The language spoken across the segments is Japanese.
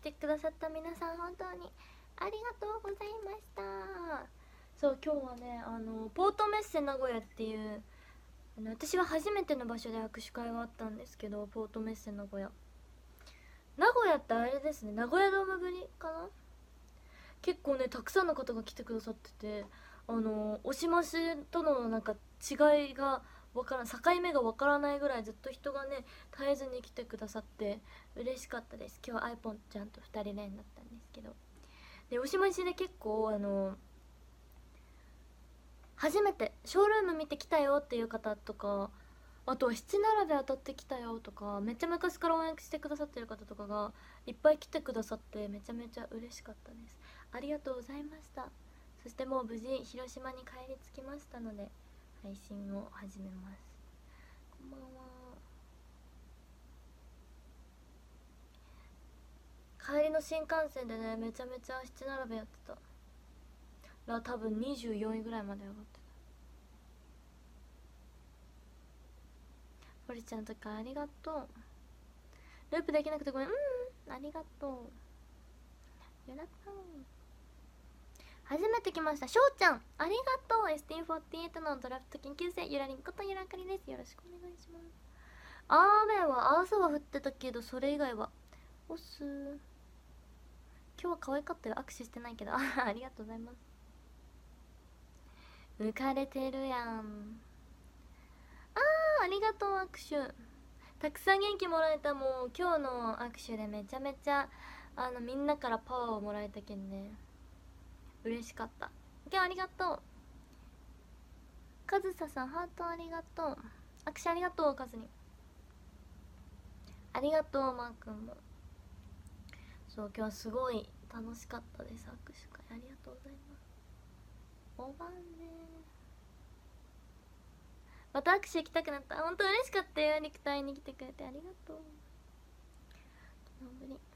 てくださった皆さん本当にありがとうございました。そう今日はねポートメッセ名古屋っていう私は初めての場所で握手会があったんですけど、ポートメッセ名古屋ってあれですね、名古屋ドームぶりかな。結構ねたくさんの方が来てくださってて、推しマシとのなんか違いがわからん、境目がわからないぐらいずっと人がね絶えずに来てくださって嬉しかったです。今日はアイポンちゃんと2人連だったんですけど、で推しマシで結構初めてショールーム見てきたよっていう方とか、あとは七並べ当たってきたよとか、めっちゃ昔から応援してくださってる方とかがいっぱい来てくださってめちゃめちゃ嬉しかったです。ありがとうございました。そしてもう無事広島に帰り着きましたので配信を始めます。こんばんは。帰りの新幹線でねめちゃめちゃ七並べやってたら、多分24位ぐらいまで上がってた。ポリちゃんとかありがとう。ループできなくてごめん。ありがとう。よらったん。初めて来ましたしょうちゃんありがとう。 ST48 のドラフト研究生ゆらりんことゆらかりです。よろしくお願いします。雨は朝は降ってたけどそれ以外はおっす。今日は可愛かったよ。握手してないけどありがとうございます。浮かれてるやん。ありがとう。握手たくさん元気もらえた。もう今日の握手でめちゃめちゃみんなからパワーをもらえたけんね嬉しかった。今日ありがとう。かずささんハートありがとう。握手ありがとう。かずにありがとう。マー君もそう今日はすごい楽しかったです。握手会ありがとうございます。おばんねまた握手行きたくなった。本当嬉しかったよ。肉体に来てくれてありがとう。昨日ぶり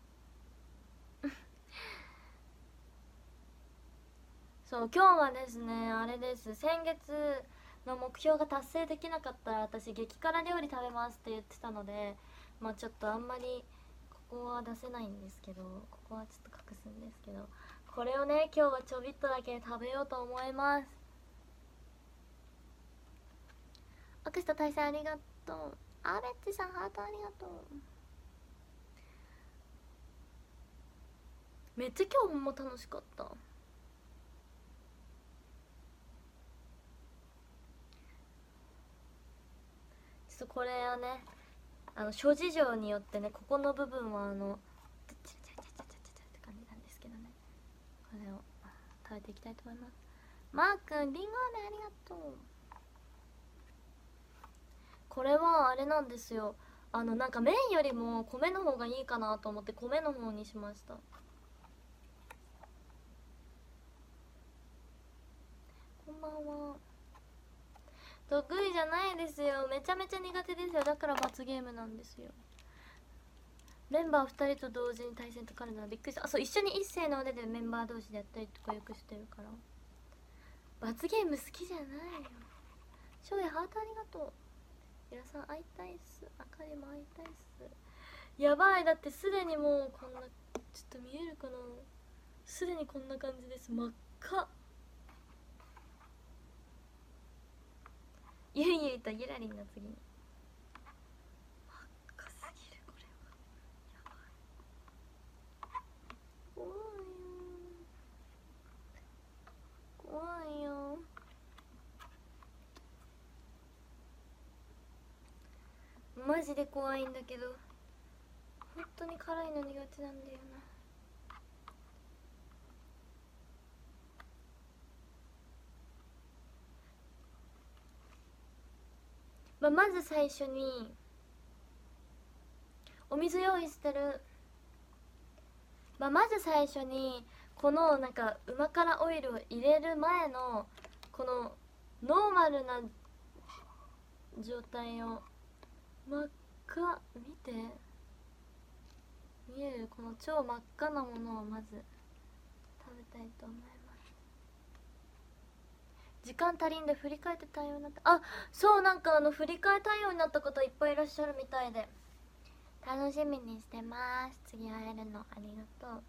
そう今日はですねあれです。先月の目標が達成できなかったら私激辛料理食べますって言ってたので、まあちょっとあんまりここは出せないんですけど、ここはちょっと隠すんですけど、これをね今日はちょびっとだけ食べようと思います。アクスタ大佐ありがとう。アレッチさんハートありがとう。めっちゃ今日も楽しかった。ちょっとこれはね諸事情によってねここの部分はチャチャチャチャチャチャって感じなんですけどね、これを食べていきたいと思います。マー君リンゴ飴ありがとう。これはあれなんですよ、なんか麺よりも米の方がいいかなと思って米の方にしました。こんばんは。得意じゃないですよ。めちゃめちゃ苦手ですよ。だから罰ゲームなんですよ。メンバー2人と同時に対戦とかあるのはびっくりした。あ、そう一緒に一斉の腕でメンバー同士でやったりとかよくしてるから。罰ゲーム好きじゃないよ。翔也ハートありがとう。皆さん会いたいっす。あかりも会いたいっす。やばい、だってすでにもうこんな、ちょっと見えるかな、すでにこんな感じです。真っ赤。ゆいゆいとゆらりんの次に真っ赤すぎる。これはやばい。怖いよ怖いよ。マジで怖いんだけど本当に辛いの苦手なんだよな。まず最初にお水用意してる。まず最初にこのなんか旨辛オイルを入れる前のこのノーマルな状態を、真っ赤見て見える、この超真っ赤なものをまず食べたいと思います。時間足りんで振り返って対応になった。あ、そうなんか振り替え対応になった方いっぱいいらっしゃるみたいで楽しみにしてます。次会えるのありがとう。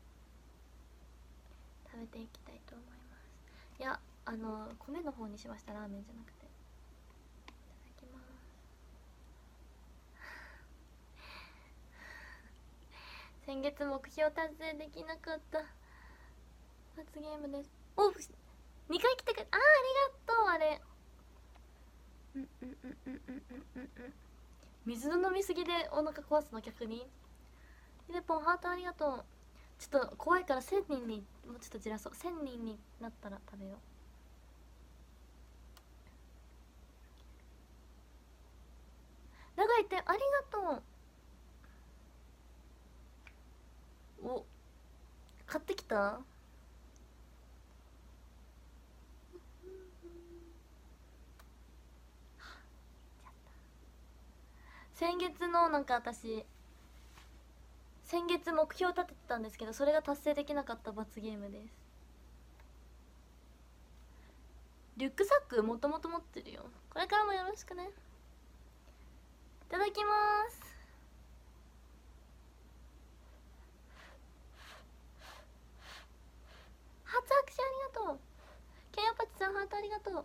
食べていきたいと思います。いや、米の方にしました。ラーメンじゃなくて。いただきます。先月目標達成できなかった罰ゲームです。お、2回来てくれ、ありがとう。あれ水の飲みすぎでお腹壊すの逆に。ひでぽんハートありがとう。ちょっと怖いから1000人にもうちょっとじらそう。1000人になったら食べよう。長いってありがとう。お、買ってきた。先月のなんか私先月目標立ててたんですけど、それが達成できなかった罰ゲームです。リュックサックもともと持ってるよ。これからもよろしくね。いただきます。初握手ありがとう。ケンヤパチさんハートありがとう。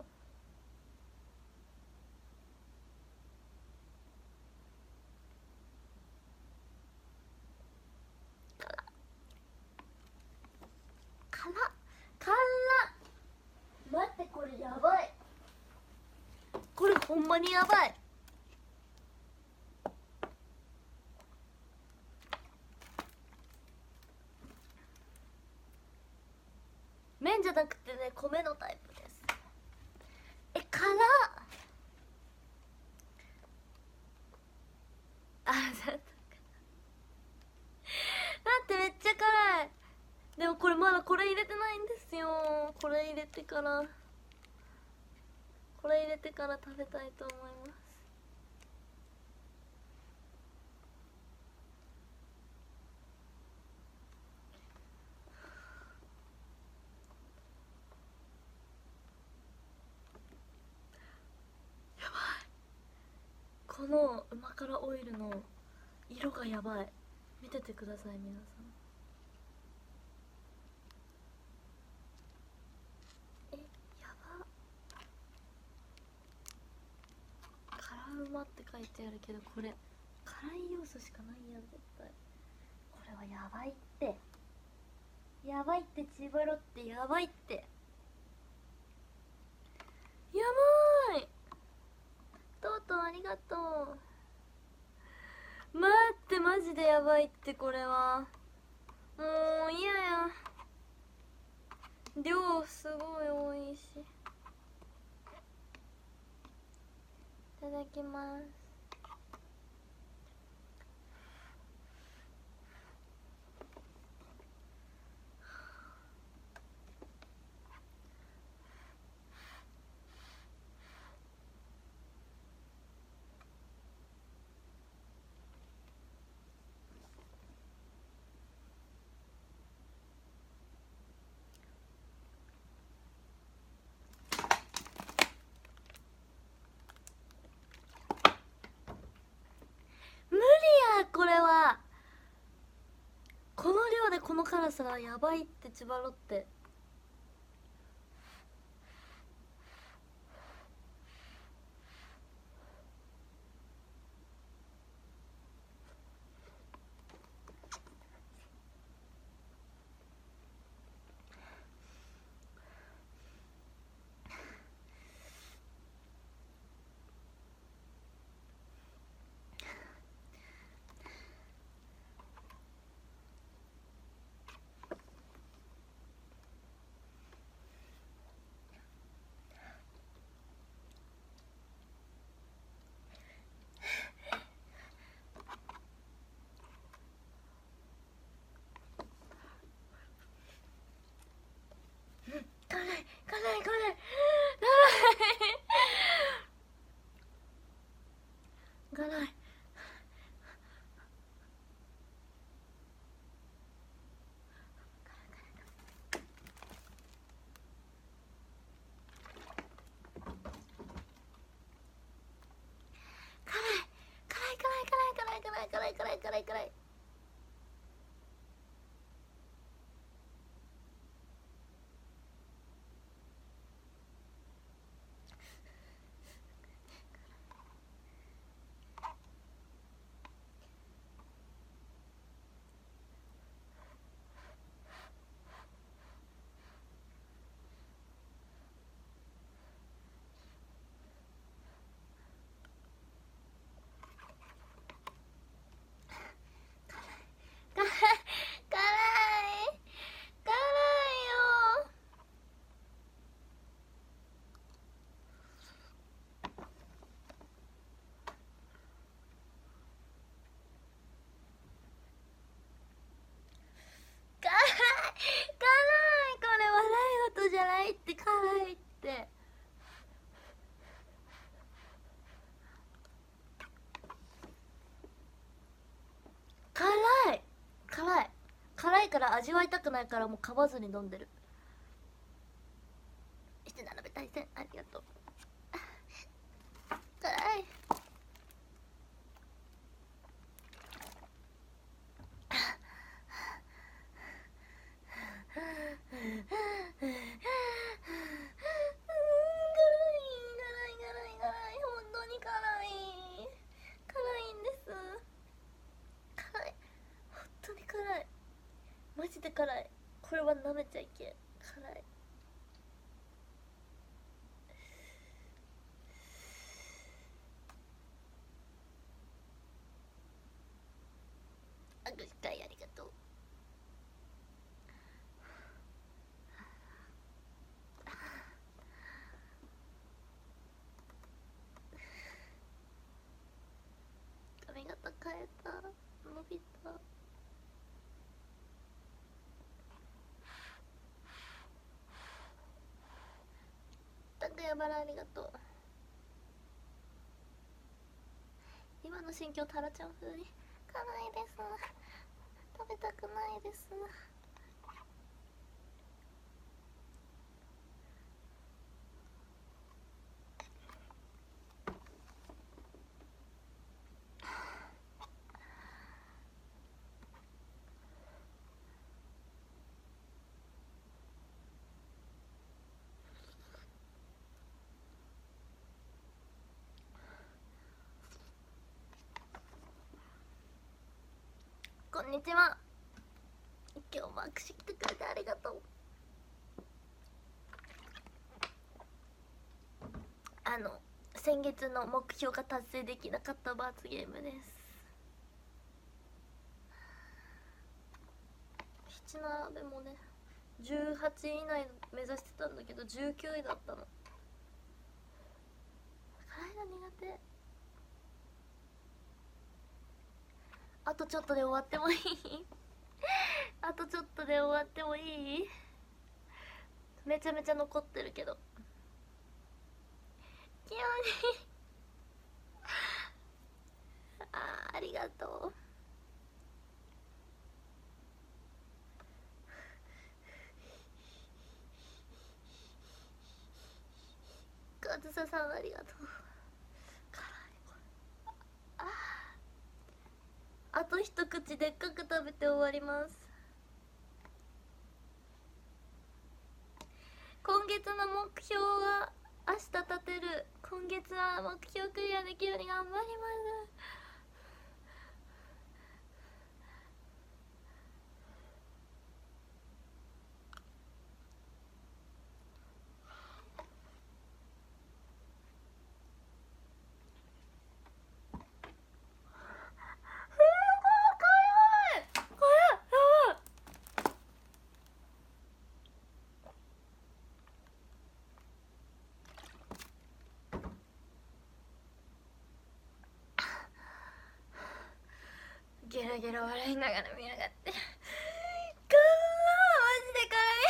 辛っ待って、これやばい。これほんまにやばい。麺じゃなくてね、米のタイプです。辛っ。あ、待ってめっちゃ辛い。でもこれまだこれ入れてないんですよ。これ入れてから食べたいと思います。やばい。このうま辛オイルの色がやばい。見ててください皆さん。やば。辛うまって書いてあるけど、これ辛い要素しかないやん絶対。これはやばいって、やばいって、千葉ロってやばいって、やばい。とうとうありがとう。待って、マジでやばいって。これはもう嫌や。量すごい多いし。いただきます。無理やこれは。この量でこの辛さはやばいって、千葉ロって。 いから味わいたくないからもう噛まずに飲んでる。して並べ対戦ありがとう。辛い。本当に辛いんです。辛い、本当に辛い、マジで辛い。これは舐めちゃいけん。辛い。握手会ありがとう。髪型変えた、伸びた。拓也バラありがとう。今の心境タラちゃん風に辛いです、食べたくないです。こんにちは。今日も握手来てくれてありがとう。先月の目標が達成できなかった罰ゲームです。7並べもね18位以内目指してたんだけど19位だったの。辛いの苦手。あとちょっとで終わってもいいあとちょっとで終わってもいい。めちゃめちゃ残ってるけど。急にありがとう。かずささんありがとう。あと一口でっかく食べて終わります。今月の目標は明日立てる。今月は目標クリアできるように頑張ります。ゲラゲラ笑いながら見やがって。マジで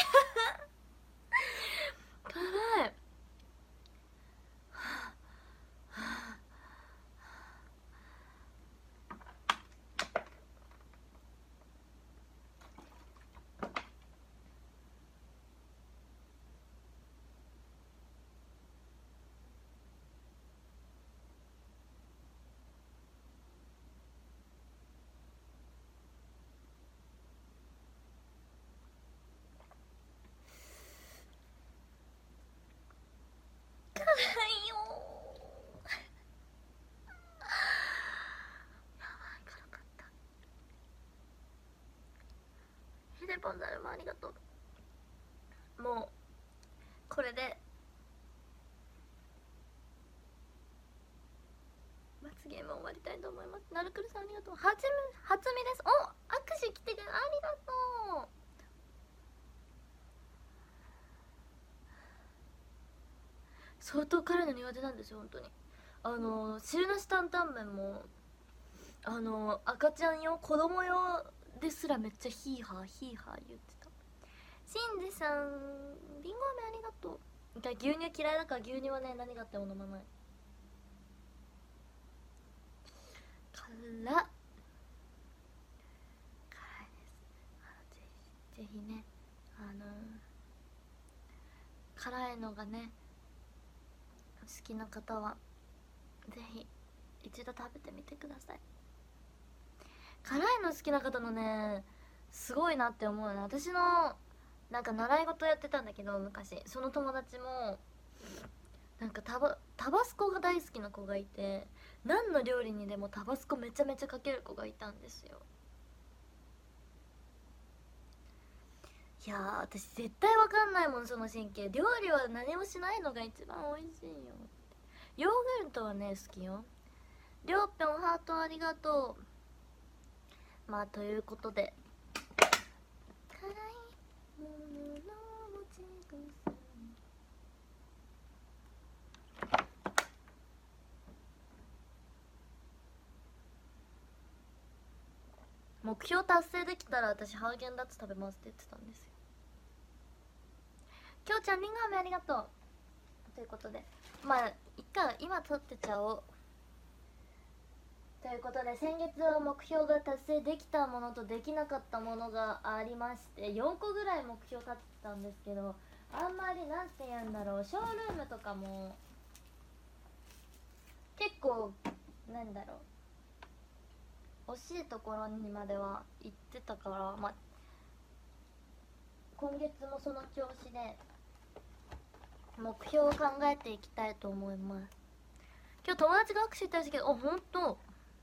辛い辛い。辛いよ。やばい、辛かった。ヒデポンザルもありがとう。もうこれで罰ゲーム終わりたいと思います。なるくるさんありがとう。はつみです。お、握手来てくれありがとう。相当辛いの苦手なんですよ本当に。汁なし担々麺も赤ちゃん用子供用ですらめっちゃヒーハーヒーハー言ってた。しんじさんりんご飴ありがとう。牛乳嫌いだから牛乳はね何があっても飲まない。辛っ、辛いです。ぜひひね辛いのがね好きな方はぜひ一度食べてみてください。辛いの好きな方のねすごいなって思うね。私のなんか習い事やってたんだけど昔、その友達もなんかタバスコが大好きな子がいて、何の料理にでもタバスコめちゃめちゃかける子がいたんですよ。いやー私絶対わかんないもんその神経。料理は何もしないのが一番美味しいよ。ヨーグルトはね好きよ。りょうぴょんハートありがとう。まあということで辛いものの持ち腐り、目標達成できたら私ハーゲンダッツ食べますって言ってたんですよ。きょうちゃんりんご飴ありがとう。ということでまあいっか、今撮ってちゃおう。ということで先月は目標が達成できたものとできなかったものがありまして、4個ぐらい目標立ててたんですけど、あんまりなんて言うんだろう、ショールームとかも結構なんだろう惜しいところにまでは行ってたから、まあ今月もその調子で目標を考えていきたいと思います。今日友達が握手したんですけど、あ、ほんと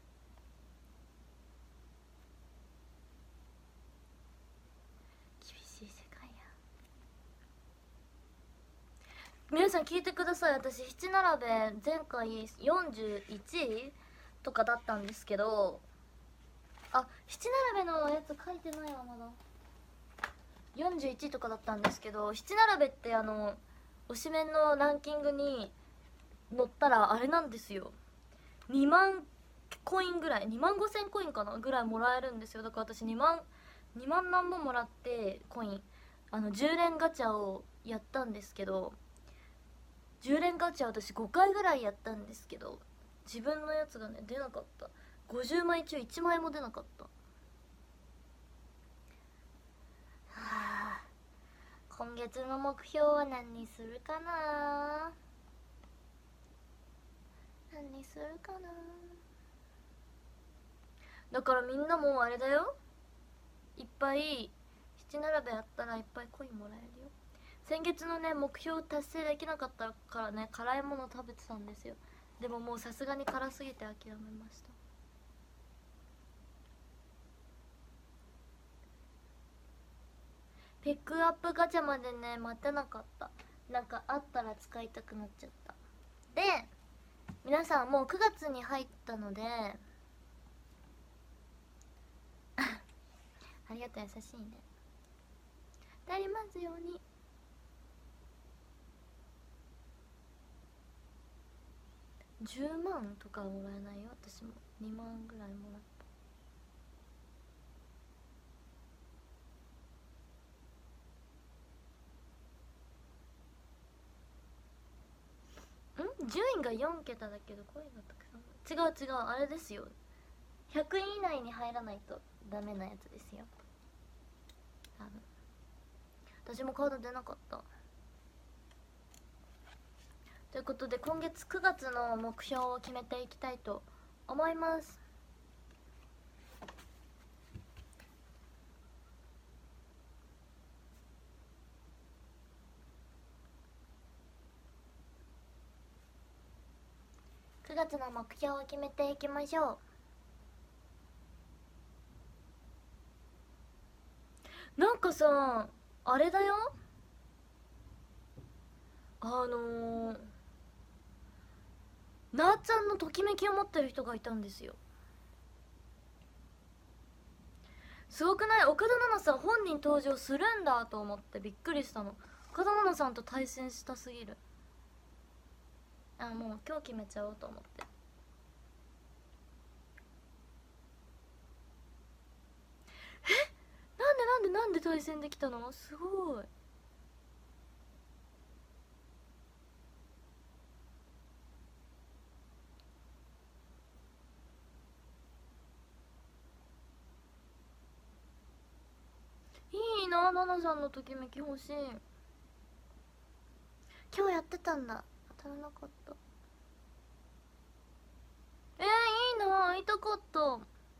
厳しい世界や。皆さん聞いてください。私七並べ前回41位とかだったんですけど、あ、七並べのやつ書いてないわまだ。41とかだったんですけど、七並べって推しメンのランキングに乗ったらあれなんですよ、2万コインぐらい、2万5000コインかなぐらいもらえるんですよ。だから私2万何本もらってコイン10連ガチャをやったんですけど、10連ガチャ私5回ぐらいやったんですけど、自分のやつがね出なかった。50枚中1枚も出なかった。はあ、今月の目標は何にするかな、何にするかな。だからみんなもあれだよ、いっぱい七並べやったらいっぱいコインもらえるよ。先月のね目標達成できなかったからね辛いもの食べてたんですよ。でももうさすがに辛すぎて諦めました。ピックアップガチャまでね待てなかった。なんかあったら使いたくなっちゃった。で皆さんもう9月に入ったのでありがとう、優しいね。でありますように。10万とかもらえないよ。私も2万ぐらいもらった。順位が4桁だけど声がたくさん。違うあれですよ、100位以内に入らないとダメなやつですよ多分。私もカード出なかった。ということで今月9月の目標を決めていきたいと思います。9月の目標を決めていきましょう。なんかさあれだよ、なあちゃんのときめきを持ってる人がいたんですよ。すごくない？岡田奈々さん本人登場するんだと思ってびっくりしたの。岡田奈々さんと対戦したすぎる。あ、もう今日決めちゃおうと思って。なんで対戦できたの？すごい。いいな、ナナさんのときめき欲しい。今日やってたんだ。当たらなかった。いいな、会いたかった。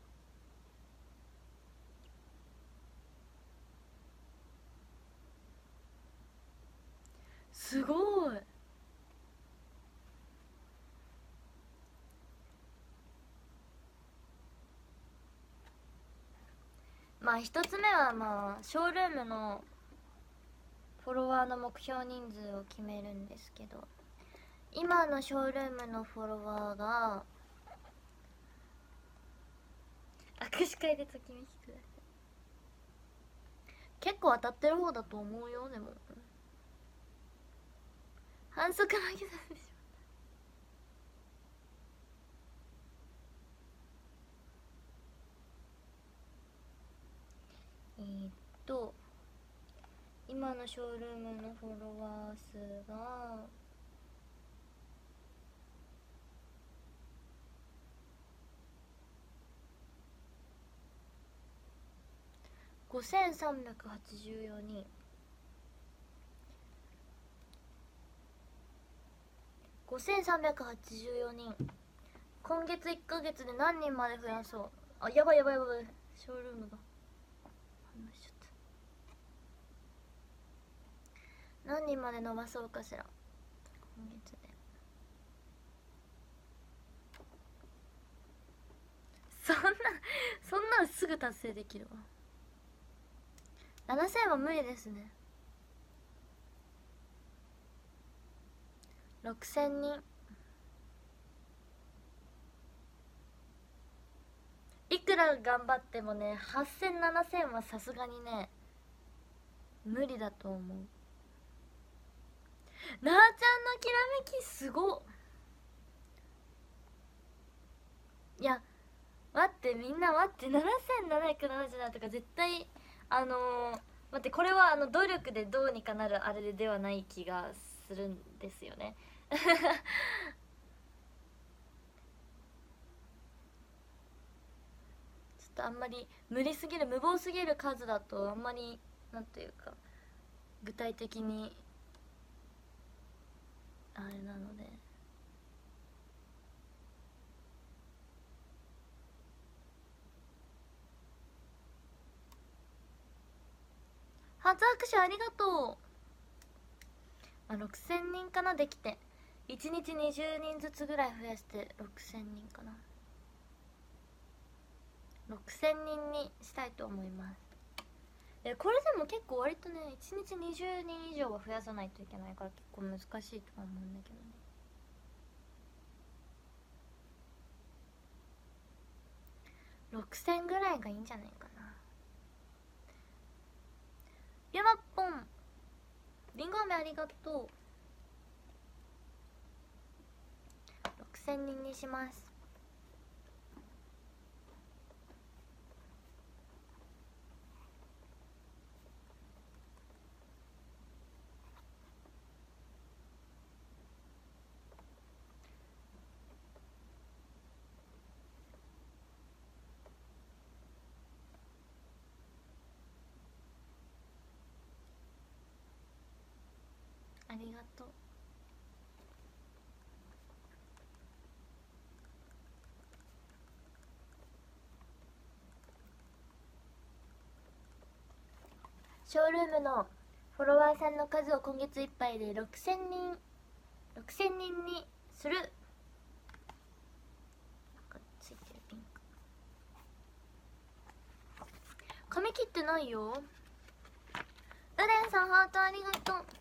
すごい。まあ一つ目はまあショールームのフォロワーの目標人数を決めるんですけど、今のショールームのフォロワーが握手会でときめきください。結構当たってる方だと思うよ。でも反則負けさせてしまった。今のショールームのフォロワー数が5384人。5384人。今月1ヶ月で何人まで増やそう。あ、やばいやばいやばい、ショールームが反応しちゃった。何人まで伸ばそうかしら、今月で。そんなんすぐ達成できるわ。7000は無理ですね。6000人。いくら頑張ってもね、8000、7000はさすがにね無理だと思う。なあちゃんのきらめきすごっ。いや待って、みんな待って、7777とか絶対待って、これは努力でどうにかなるあれではない気がするんですよねちょっとあんまり無理すぎる、無謀すぎる数だとあんまりなんていうか具体的にあれなので。初握手ありがとう。6000人かな、できて1日20人ずつぐらい増やして6000人かな。6000人にしたいと思います。これでも結構割とね、1日20人以上は増やさないといけないから結構難しいとは思うんだけどね。6000ぐらいがいいんじゃないかな。ゆまっぽん、りんご飴ありがとう。6000人にします。ありがとう。ショールームのフォロワーさんの数を今月いっぱいで6000人にする。ついてるピンク。髪切ってないよ。うれんさんハートありがとう。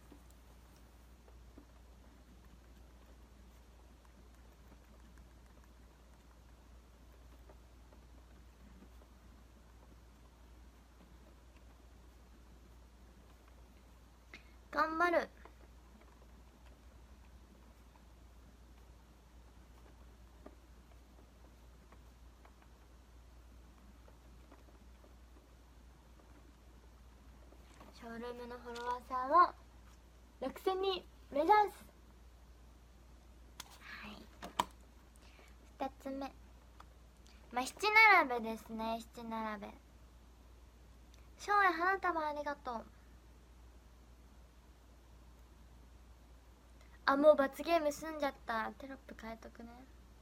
頑張る。ショールームのフォロワーさんは6000人目指す。はい、2つ目、まあ七並べですね。七並べ翔也花束ありがとう。あ、もう罰ゲーム済んじゃった。テロップ変えとくね。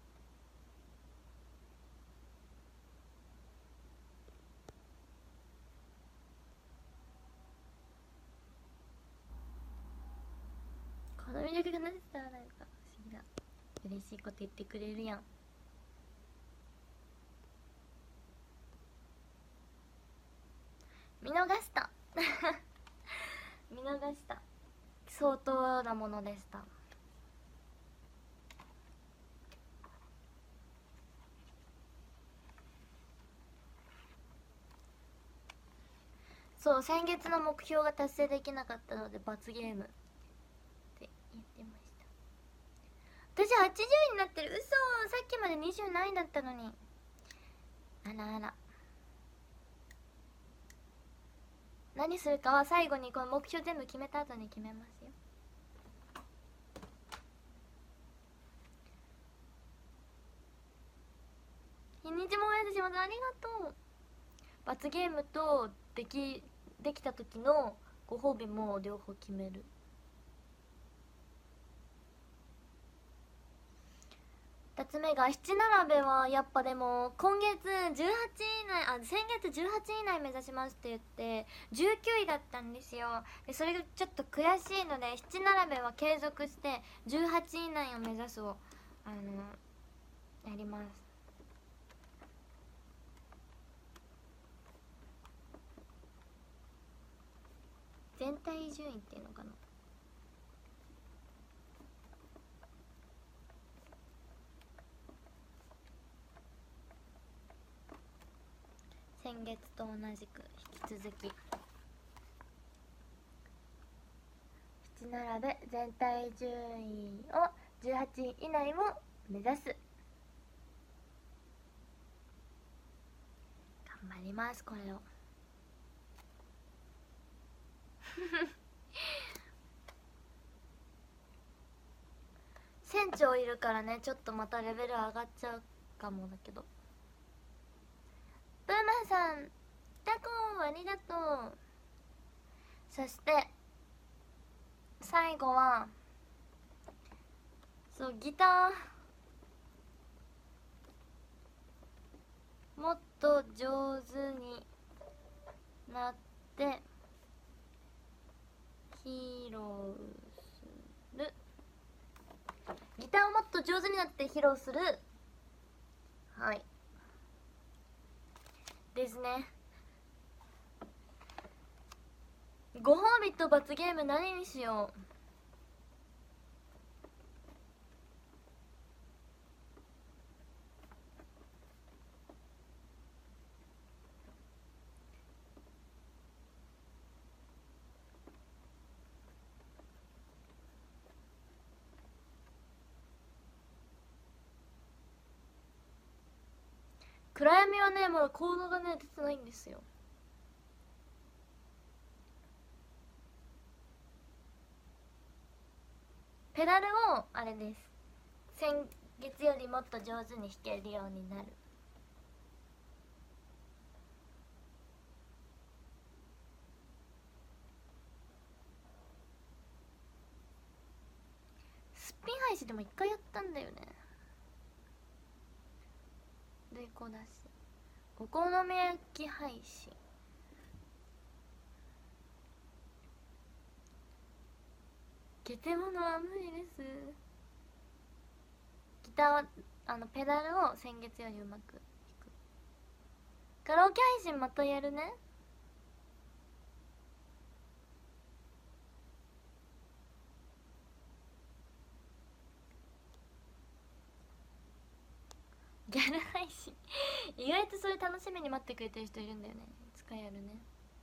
この魅力が何て伝わらないのか不思議だ。嬉しいこと言ってくれるやん。見逃した見逃した。相当なものでした。そう、先月の目標が達成できなかったので罰ゲームって言ってました。私80位になってる。嘘。さっきまで20何位だったのに。あらあら。何するかは最後にこの目標全部決めた後に決めますよ。日にちも親しまたありがとう。罰ゲームとできた時のご褒美も両方決める。2つ目が七並べはやっぱでも今月18位以内、先月18位以内目指しますって言って19位だったんですよ。でそれがちょっと悔しいので七並べは継続して18位以内を目指すをやります。全体順位っていうのかな。先月と同じく引き続き七並べ全体順位を18位以内を目指す。頑張ります。これを船長いるからね、ちょっとまたレベル上がっちゃうかもだけど。ブーマンさんタコありがとう。そして最後はそうギターもっと上手になって披露する。ギターをもっと上手になって披露する。はいですね。ご褒美と罰ゲーム何にしよう。暗闇はねまだコードがね出てないんですよ。ペダルをあれです、先月よりもっと上手に弾けるようになる。すっぴん配信でも一回やったんだよね。でこうだしお好み焼き配信ゲテモノは無理です。ギターはペダルを先月よりうまく弾く。カラオケ配信またやるね。ギャル配信意外とそれ楽しみに待ってくれてる人いるんだよね。いつかやるね。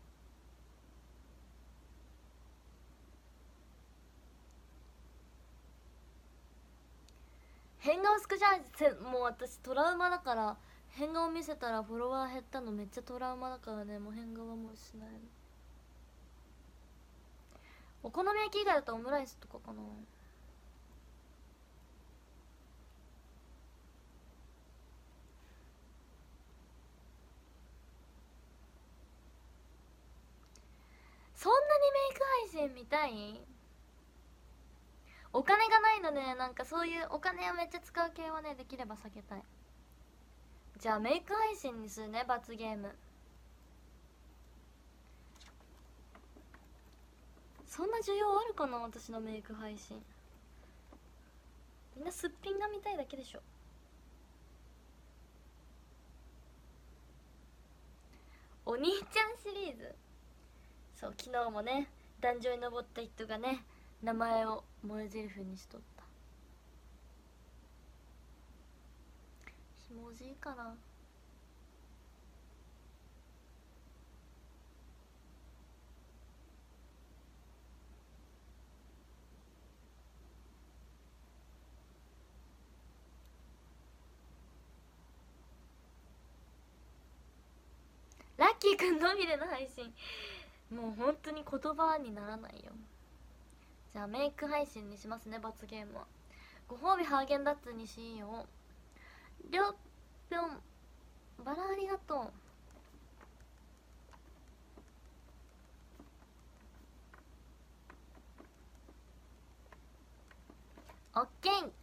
変顔スクショもう私トラウマだから、変顔見せたらフォロワー減ったのめっちゃトラウマだからね、もう変顔はもうしないの。お好み焼き以外だとオムライスとかかな。 そんなにメイク配信見たい？お金がないので、なんかそういうお金をめっちゃ使う系はね、できれば避けたい。じゃあメイク配信にするね、罰ゲーム。そんな需要あるかな、私のメイク配信。みんなすっぴんが見たいだけでしょ。お兄ちゃんシリーズ、そう、昨日もね、壇上に登った人がね、名前を萌え台詞にしとった。ひもじいかな。ラッキーくんのみでの配信、もう本当に言葉にならないよ。じゃあメイク配信にしますね、罰ゲームは。ご褒美ハーゲンダッツにしよう。りょっぴょん、バラありがとう。オッケー、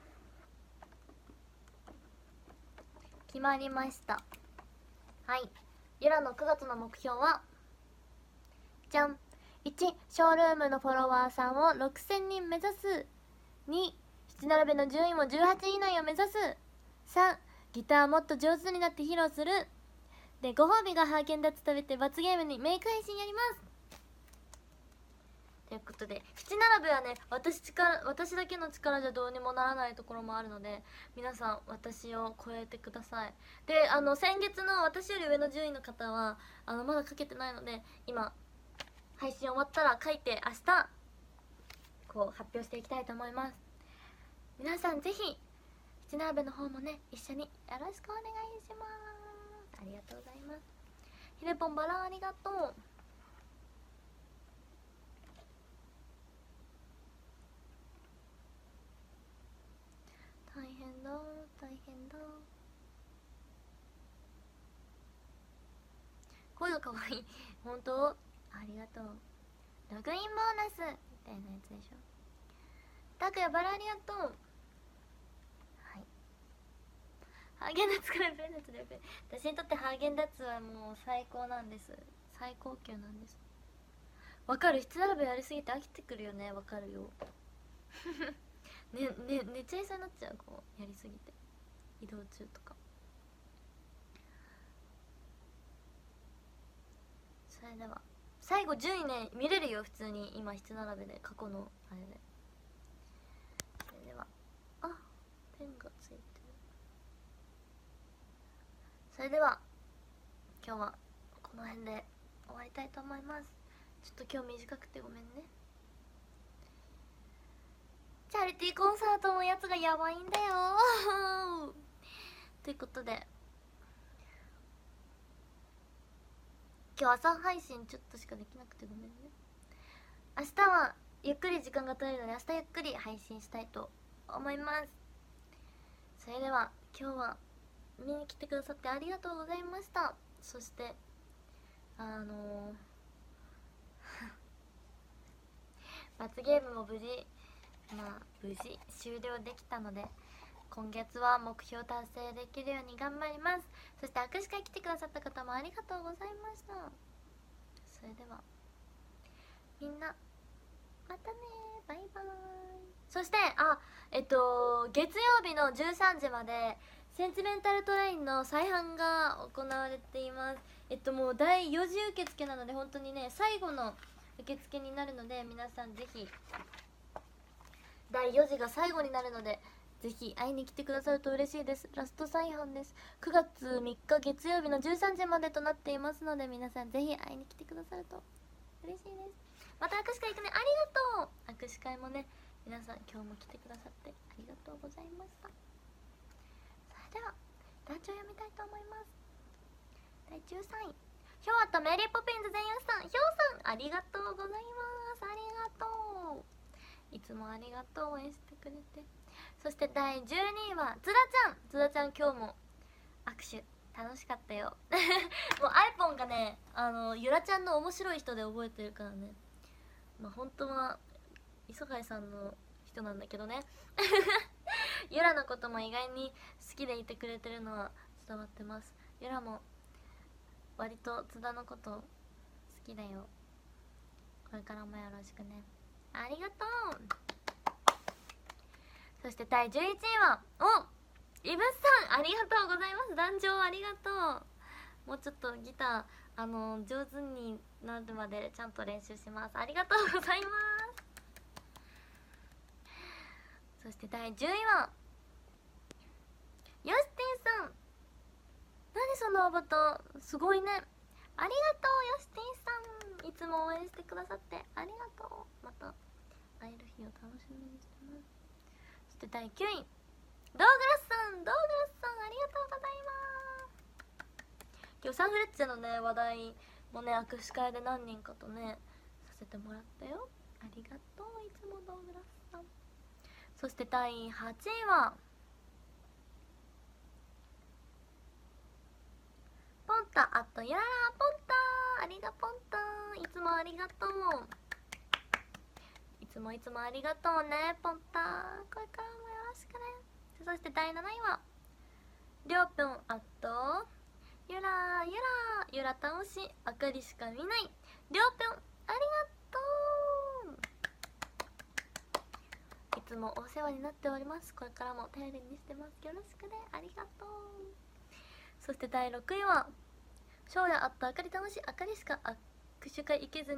決まりました。はい、ゆらの9月の目標はじゃん。1、ショールームのフォロワーさんを6000人目指す。2、七並べの順位も18位以内を目指す。3、ギターもっと上手になって披露する。で、ご褒美がハーゲンダッツ食べて罰ゲームにメイク配信やります。ということで、七並べはね、私だけの力じゃどうにもならないところもあるので、皆さん私を超えてください。で、先月の私より上の順位の方はまだ書けてないので、今配信終わったら書いて、明日こう発表していきたいと思います。皆さんぜひ七並べの方もね、一緒によろしくお願いします。ありがとうございます。ひでぽんバラありがとう。大変だ大変だ。声がかわいい。本当？ありがとう。ログインボーナスみたいなやつでしょ。たくやバラありがとう。はい、ハーゲンダッツからプレゼントで私にとってハーゲンダッツはもう最高なんです。最高級なんです。わかる。七並べやりすぎて飽きてくるよね。わかるよ。寝ちゃいそうになっちゃう。こうやりすぎて、移動中とか。それでは最後順位ね、見れるよ普通に。今七並べで過去のあれで。それでは、あ、ペンがついてる。それでは今日はこの辺で終わりたいと思います。ちょっと今日短くてごめんね。チャリティーコンサートのやつがやばいんだよということで、今日朝配信ちょっとしかできなくてごめんね。明日はゆっくり時間が取れるので、明日ゆっくり配信したいと思います。それでは今日は見に来てくださってありがとうございました。そして罰ゲームも無事終了できたので、今月は目標達成できるように頑張ります。そして握手会来てくださった方もありがとうございました。それではみんなまたね、バイバイ。そして月曜日の13時までセンチメンタルトレインの再販が行われています。もう第4次受付なので、本当にね最後の受付になるので、皆さんぜひ、第4次が最後になるのでぜひ会いに来てくださると嬉しいです。ラスト再販です。9月3日月曜日の13時までとなっていますので、皆さんぜひ会いに来てくださると嬉しいです。また握手会行くね。ありがとう。握手会もね、皆さん今日も来てくださってありがとうございました。それでは団長読みたいと思います。第13位、ひょうあとメリーポピンズ全員さん。ひょうさんありがとうございます。ありがとう。いつもありがとう、応援してくれて。そして第12位は津田ちゃん。津田ちゃん今日も握手楽しかったよもうアイポンがねゆらちゃんの面白い人で覚えてるからね。まあ本当は磯貝さんの人なんだけどねゆらのことも意外に好きでいてくれてるのは伝わってます。ゆらも割と津田のこと好きだよ。これからもよろしくね。ありがとう。そして第11位はイブスさん、ありがとうございます。壇上ありがとう。もうちょっとギター上手になるまでちゃんと練習します。ありがとうございます。そして第10位はヨシティさん。何そのアバター、すごいね。ありがとうヨシティさん、いつも応援してくださってありがとう。また会える日を楽しみにしてます。そして第9位ドーグラスさん、ドーグラスさん、ありがとうございます。今日サンフレッチェのね話題もね握手会で何人かとねさせてもらったよ。ありがとう、いつもドーグラスさん。そして第8位はポンタやらポンタ、ありがポンタ、いつもありがとう。いつもありがとうねポンタ、これからもよろしくね。そして第7位はりょうぴょんゆら倒しあかりしか見ないりょうぴょん、ありがとう。いつもお世話になっております。これからも頼りにしてます。よろしくね、ありがとう。そして第6位は翔也あかり倒しあかりしか握手会行けず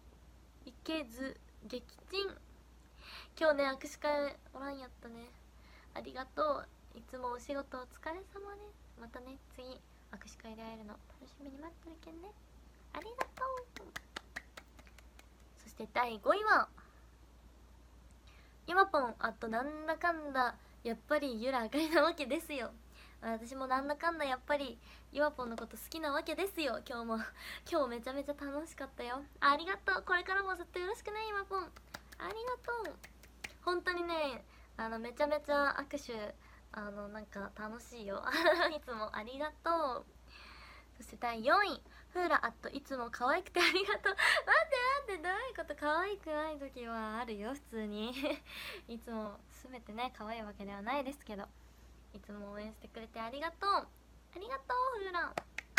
撃沈。今日ね握手会おらんやったね。ありがとう。いつもお仕事お疲れ様ね。またね次握手会で会えるの楽しみに待ってるけんね。ありがとう。そして第5位はゆまぽんなんだかんだやっぱりゆらあかりなわけですよ。私もなんだかんだやっぱりゆまぽんのこと好きなわけですよ。今日めちゃめちゃ楽しかったよ。ありがとう。これからもずっとよろしくねゆまぽん、ありがとう。本当にねめちゃめちゃ握手なんか楽しいよいつもありがとう。そして第4位フーラいつも可愛くてありがとう。待ってどういうこと。可愛くない時はあるよ普通にいつも全てね可愛いわけではないですけど、いつも応援してくれてありがとう。ありがとうフーラ。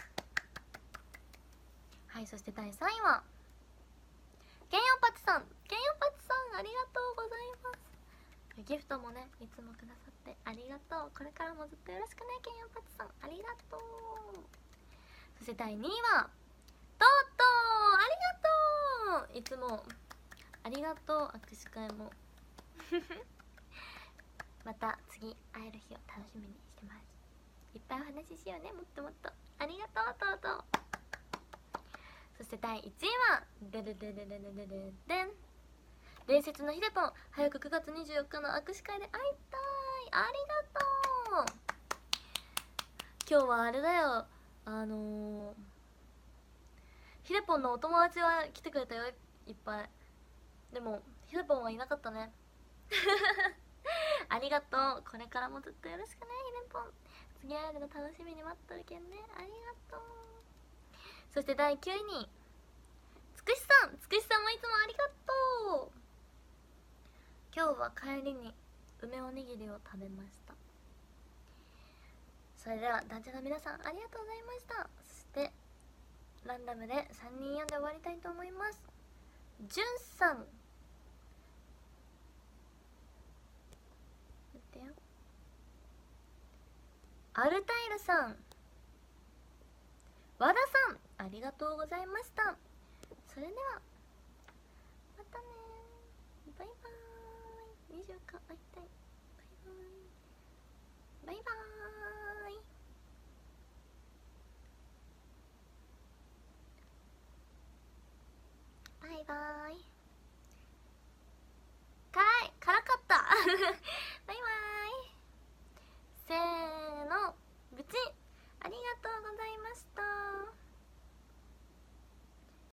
はい。そして第3位はケンヨンパチさん、ありがとうございます。ギフトもねいつもくださってありがとう。これからもずっとよろしくねケンヨンパチさん、ありがとう。そして第2位はトートー、ありがとう。いつもありがとう。握手会もまた次会える日を楽しみにしてます。いっぱいお話ししようね、もっともっと。ありがとうトートー。そして第1位はデルデルデルデルデン、伝説のヒデポン、早く9月24日の握手会で会いたい。ありがとう。今日はあれだよ、ヒデポンのお友達は来てくれたよ、いっぱい。でもヒデポンはいなかったねありがとう。これからもずっとよろしくねヒデポン。次会えるの楽しみに待っとるけんね。ありがとう。そして第9位につくしさんもいつもありがとう。今日は帰りに梅おにぎりを食べました。それでは団長の皆さんありがとうございました。そしてランダムで3人読んで終わりたいと思います。じゅんさん、待ってよ。アルタイルさん、和田さん、ありがとうございました。それではまたね、バイバーイ。24日会いたい。バイバーイ。バイバーイ。